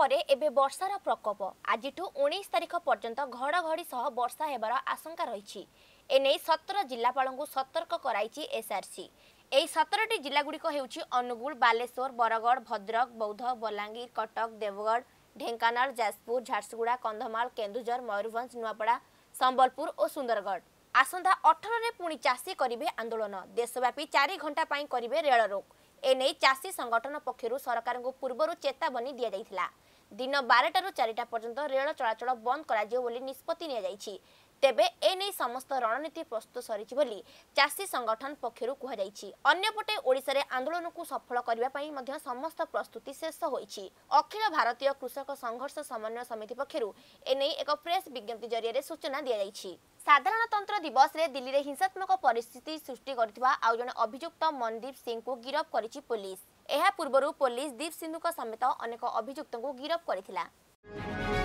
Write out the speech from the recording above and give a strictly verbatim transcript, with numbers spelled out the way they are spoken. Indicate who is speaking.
Speaker 1: परे एबे वर्षार प्रकोप आज उन्नीस तारिख पर्यंत घड़घड़ी सह वर्षा हेबार आशंका रही। एने सतर जिलापालू सतर्क कराई एसआरसी। एही सतरटी जिलागुड़िक हेउछि अनुगुल, बालेश्वर, बरगड़, भद्रक, बौद्ध, बलांगीर, कटक, देवगढ़, ढेंकानाल, जाजपुर, झारसुगुड़ा, कंधमाल, केन्दुझर, मयूरभंज, नुआपड़ा, संबलपुर और सुंदरगढ़। आसंता अठर रे पुणी चाषी करिवे आंदोलन। देशव्यापी चार घंटा पाई करिवे रेल रोक। एने चाषी संगठन पक्षरु सरकार को पूर्वरु चेतावनी दिया जाइथिला। दिन बारटारू चारिटा पर्यंत रेल चलाचल बंद कराजियो बोली निष्पत्ति निया जाइछि। तेबे एने समस्त रणनीति प्रस्तुत सरिछि बोली चाषी संगठन पक्षरु कुहा जाइछि। अन्यपटे ओडिसा रे आंदोलन को सफल करिवा पई मध्य समस्त प्रस्तुति शेष होइछि। अखिल भारतीय कृषक संघर्ष समन्वय समिति पक्षरु एने एक प्रेस विज्ञप्ति जरिए सूचना दिया जाइछि। साधारणतंत्र दिवस रे दिल्ली रे हिंसात्मक परिस्थिति सृष्टि करथिबा आउ जने अभियुक्त मनदीप सिंह को गिरफ्त करिछि पुलिस। एहा पूर्वरु पुलिस दीप सिंधु समेत अनेक अभियुक्त को गिरफ्त करिथिला।